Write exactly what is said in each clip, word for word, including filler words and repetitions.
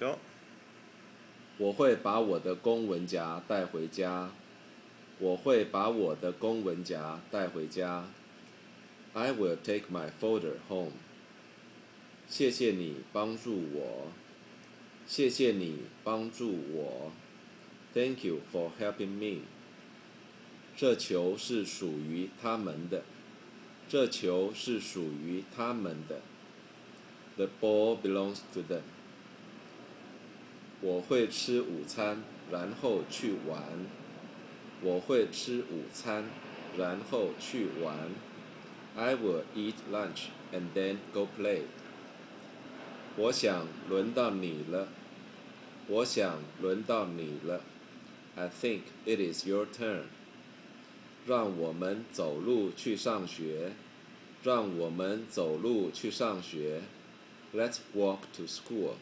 Go。 我会把我的公文夹带回家。我会把我的公文夹带回家。I will take my folder home. 谢谢你帮助我。谢谢你帮助我。Thank you for helping me. 这球是属于他们的。这球是属于他们的。The ball belongs to them. 我会吃午餐，然后去玩。我会吃午餐，然后去玩。I will eat lunch and then go play. 我想轮到你了。我想轮到你了。I think it is your turn. 让我们走路去上学。让我们走路去上学。Let's walk to school.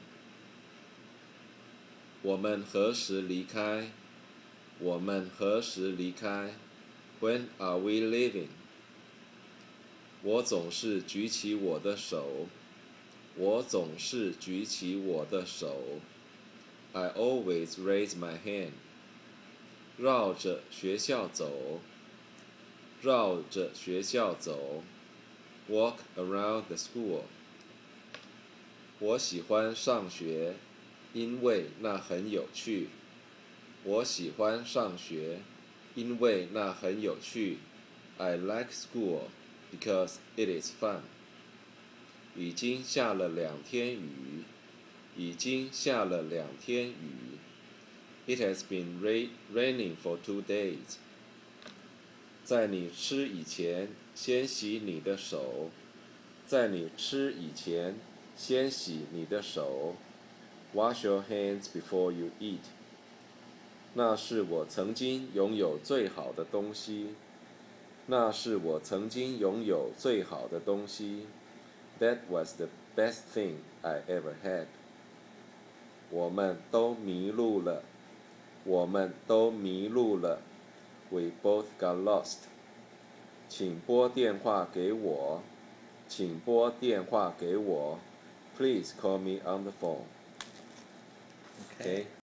我们何时离开？我们何时离开？ When are we leaving? 我总是举起我的手。我总是举起我的手。I always raise my hand. 绕着学校走。绕着学校走。Walk around the school. 我喜欢上学，因为那很有趣。我喜欢上学，因为那很有趣。I like school because it is fun. 已经下了两天雨。已经下了两天雨。It has been rain, raining for two days. 在你吃以前，先洗你的手。在你吃以前，先洗你的手。Wash your hands before you eat. 那是我曾经拥有最好的东西。那是我曾经拥有最好的东西。That was the best thing I ever had. 我们都迷路了。我们都迷路了。We both got lost. 请拨电话给我。请拨电话给我。Please call me on the phone. Okay. Okay.